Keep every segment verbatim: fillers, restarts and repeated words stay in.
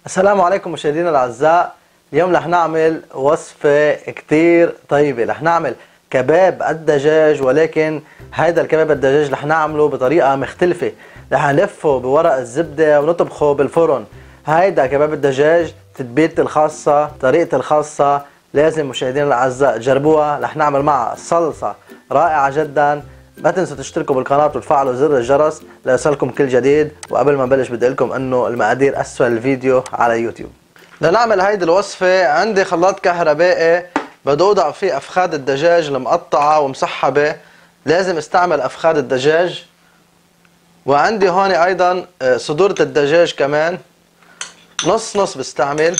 السلام عليكم مشاهدينا الاعزاء. اليوم رح نعمل وصفة كتير طيبة. رح نعمل كباب الدجاج، ولكن هيدا الكباب الدجاج رح نعمله بطريقة مختلفة. رح نلفه بورق الزبدة ونطبخه بالفرن. هيدا كباب الدجاج تتبيلتي الخاصة، طريقتي الخاصة، لازم مشاهدينا الاعزاء تجربوها. رح نعمل معها صلصة رائعة جدا. ما تنسوا تشتركوا بالقناة وتفعلوا زر الجرس ليصلكم كل جديد. وقبل ما نبلش بدي لكم انه المقادير اسفل الفيديو على يوتيوب. لنعمل هيدي الوصفة عندي خلاط كهربائي، بدي اوضع فيه افخاذ الدجاج المقطعة ومسحبة. لازم استعمل افخاذ الدجاج. وعندي هون ايضا صدورة الدجاج كمان، نص نص بستعمل.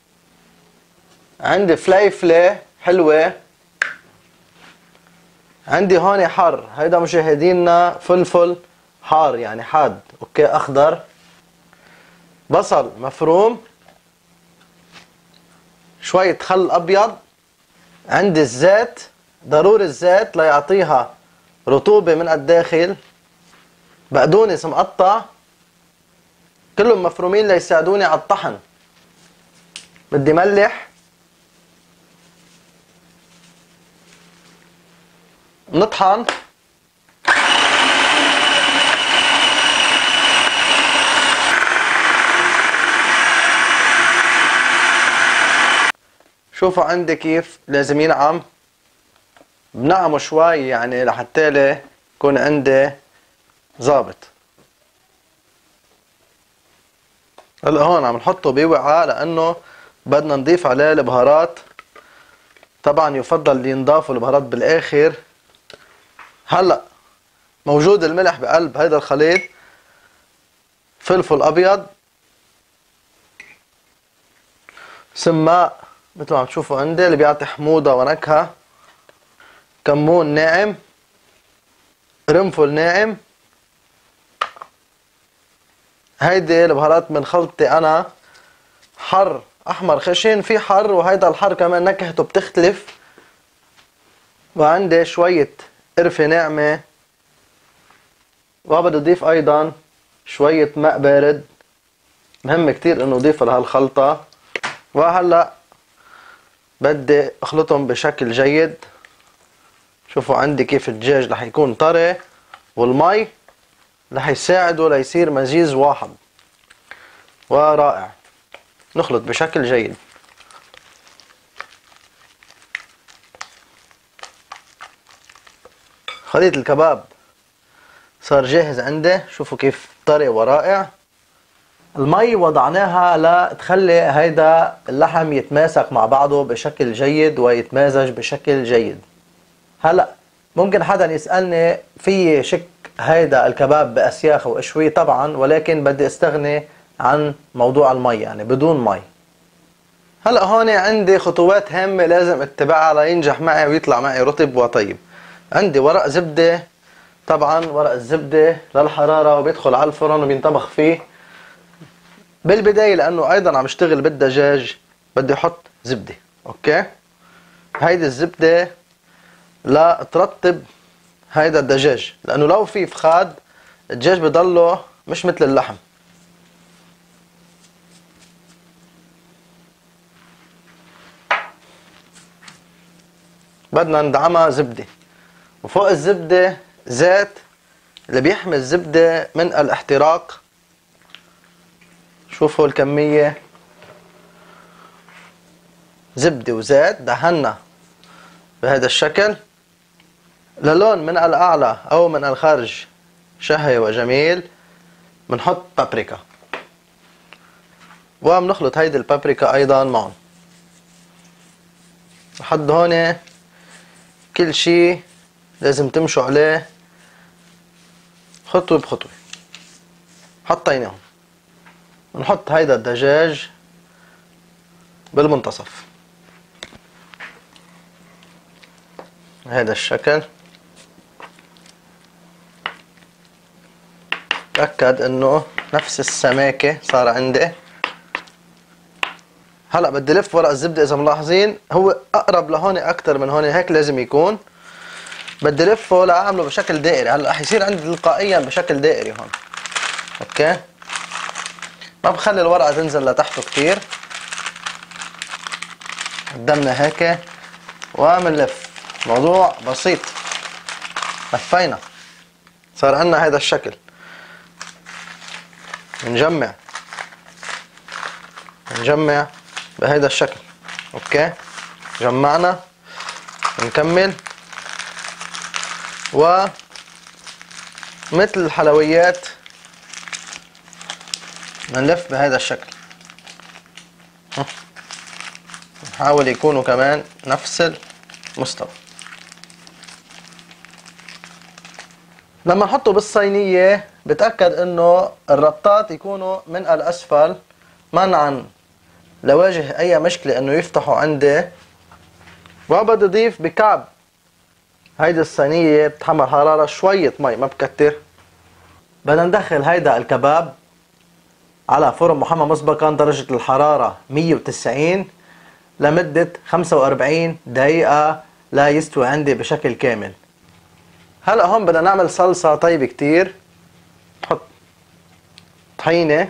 عندي فليفلة حلوة. عندي هون حر، هيدا مشاهدينا فلفل حار يعني حاد، اوكي، اخضر. بصل مفروم، شوية خل ابيض. عندي الزيت، ضروري الزيت ليعطيها رطوبة من الداخل. بقدونس مقطع، كلهم مفرومين ليساعدوني على الطحن. بدي ملح، نطحن. شوفوا عندي كيف لازم ينعم. بنعمه شوي يعني لحتى يكون عندي ظابط. هلا هون عم نحطه بوعاء لانه بدنا نضيف عليه البهارات. طبعا يفضل ينضافوا البهارات بالاخر. هلا موجود الملح بقلب هيدا الخليط، فلفل ابيض، سماق مثل ما عم تشوفوا عندي اللي بيعطي حموضه ونكهه، كمون ناعم، قرنفل ناعم. هيدي البهارات من خلطتي انا. حر احمر خشن، في حر وهيدا الحر كمان نكهته بتختلف. وعندي شويه قرفه ناعمه. وبدي اضيف ايضا شويه ماء بارد، مهم كتير انه اضيفه لهالخلطه. وهلا بدي اخلطهم بشكل جيد. شوفوا عندي كيف الدجاج رح يكون طري، والمي رح يساعده ليصير مزيج واحد ورائع. نخلط بشكل جيد. خليط الكباب صار جاهز عندي. شوفوا كيف طري ورائع. المي وضعناها لتخلي هيدا اللحم يتماسك مع بعضه بشكل جيد ويتمازج بشكل جيد. هلا ممكن حدا يسألني في شك هيدا الكباب بأسياخ واشوي؟ طبعا، ولكن بدي استغني عن موضوع المي، يعني بدون مي. هلا هون عندي خطوات هامة لازم اتبعها لينجح معي ويطلع معي رطب وطيب. عندي ورق زبدة. طبعا ورق الزبدة للحرارة وبيدخل على الفرن وبينطبخ فيه. بالبداية لأنه أيضا عم اشتغل بالدجاج بدي أحط زبدة، أوكي. هيدي الزبدة لا ترطب هيدا الدجاج، لأنه لو في فخاد الدجاج بضله مش مثل اللحم. بدنا ندعمها زبدة، وفوق الزبدة زيت اللي بيحمي الزبدة من الاحتراق. شوفوا الكمية، زبدة وزيت دهنا بهذا الشكل. للون من الأعلى أو من الخارج شهي وجميل بنحط بابريكا، وبنخلط هيدي البابريكا أيضا معهم لحد هون. كل شي لازم تمشوا عليه خطوة بخطوة. حطيناهم. بنحط هيدا الدجاج بالمنتصف هذا الشكل. تأكد انه نفس السماكة صار عندي. هلا بدي لف ورق الزبدة. اذا ملاحظين هو اقرب لهون اكتر من هون، هيك لازم يكون. بدي لفه لاعمله بشكل دائري. هلا رح يصير عندي تلقائيا بشكل دائري هون، اوكي. ما بخلي الورقة تنزل لتحته كتير. قدامنا هيك ومنلف. موضوع بسيط. لفينا صار عنا هيدا الشكل. نجمع نجمع بهيدا الشكل. اوكي جمعنا. نكمل. و مثل الحلويات بنلف بهذا الشكل. نحاول يكونوا كمان نفس المستوى. لما نحطه بالصينية بتأكد انه الربطات يكونوا من الاسفل منعا لواجه اي مشكلة انه يفتحوا عندي. وبدي اضيف بكعب هيدي الصينية بتحمل حرارة شوية مي ما بكتر. بدنا ندخل هيدا الكباب على فرن محمى مسبقا درجة الحرارة مية وتسعين لمدة خمسة وأربعين دقيقة لا يستوي عندي بشكل كامل. هلا هون بدنا نعمل صلصة طيبة كتير. نحط طحينة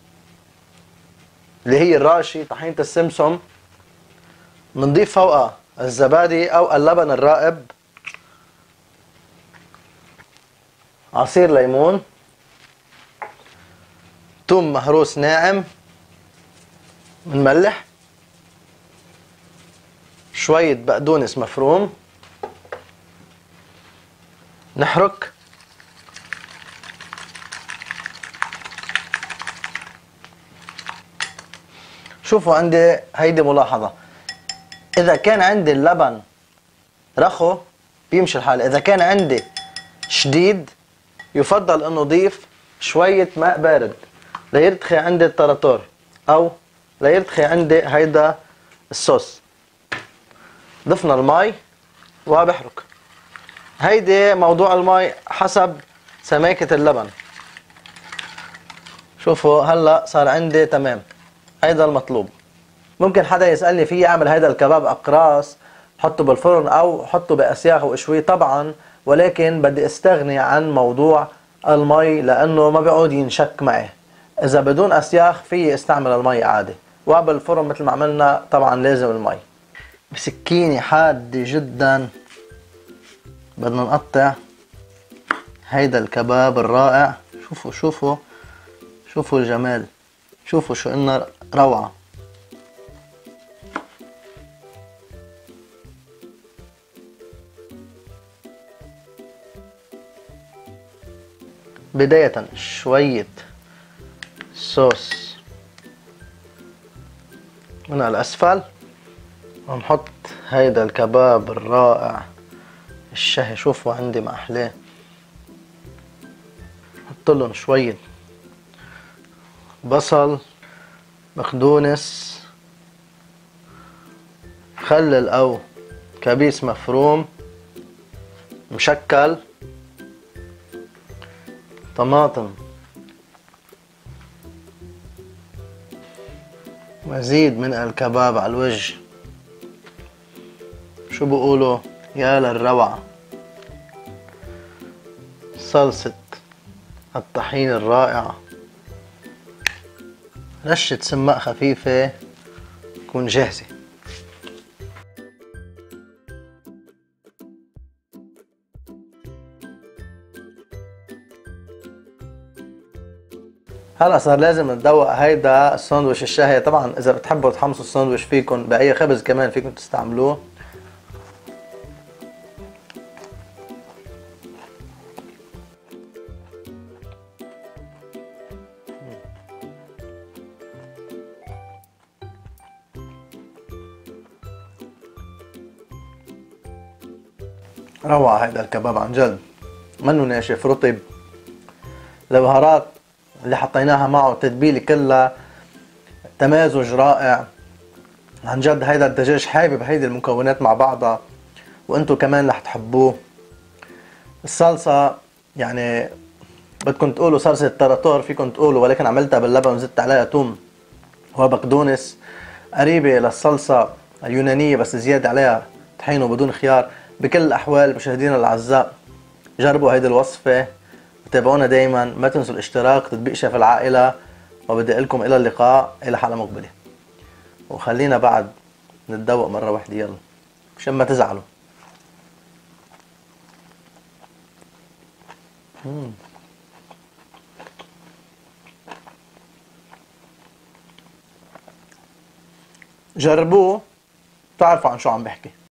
اللي هي الراشي، طحينة السمسم. بنضيف فوقها الزبادي او اللبن الرائب، عصير ليمون، ثوم مهروس ناعم، بنملح، شوية بقدونس مفروم، نحرك، شوفوا عندي هيدي ملاحظة، إذا كان عندي اللبن رخو بيمشي الحال، إذا كان عندي شديد يفضل إنه أضيف شوية ماء بارد ليرتخي عندي التراتور أو ليرتخي عندي هيدا الصوص. ضفنا المي وبحرك. هيدي موضوع المي حسب سماكة اللبن. شوفوا هلا صار عندي تمام. هيدا المطلوب. ممكن حدا يسألني فيه اعمل هيدا الكباب اقراص حطه بالفرن او حطه باسياخ واشويه؟ طبعا، ولكن بدي استغني عن موضوع المي لانه ما بيعود ينشك معي. اذا بدون اسياخ في استعمل المي عادي، وبالفرن مثل ما عملنا طبعا لازم المي. بسكينة حادة جدا بدنا نقطع هيدا الكباب الرائع. شوفوا شوفوا شوفوا الجمال، شوفوا شو إنه روعة. بداية شوية صوص من الأسفل، ونحط هيدا الكباب الرائع الشهي. شوفوا عندي ما أحلاه. نحط لهم شوية بصل، بقدونس، مخلل أو كبيس مفروم مشكل، طماطم، مزيد من الكباب على الوجه. شو بقولوا يا للروعة. صلصة الطحين الرائعة، رشة سماق خفيفة تكون جاهزة. هلا صار لازم ندوق هيدا الساندويش الشهي. طبعا اذا بتحبوا تحمصوا الساندويش فيكم باي خبز كمان فيكم تستعملوه. روعة هيدا الكباب عن جد، منه ناشف رطب. البهارات اللي حطيناها معه التتبيله كلها تمازج رائع عن جد. هيدا الدجاج حابب هيدي المكونات مع بعضها، وانتو كمان رح تحبوه. الصلصة يعني بدكم تقولوا صلصة تراتور فيكم تقولوا، ولكن عملتها باللبن وزدت عليها توم وبقدونس، قريبة للصلصة اليونانية بس زيادة عليها طحين وبدون خيار. بكل الأحوال مشاهدينا الأعزاء جربوا هيدي الوصفة وتابعونا دايما. ما تنسوا الاشتراك، تطبيق شيف العائلة، وبدي أقول لكم إلى اللقاء إلى حلقة مقبلة. وخلينا بعد نتذوق مرة واحدة يلا مشان ما تزعلوا. مم. جربوه تعرفوا عن شو عم بحكي.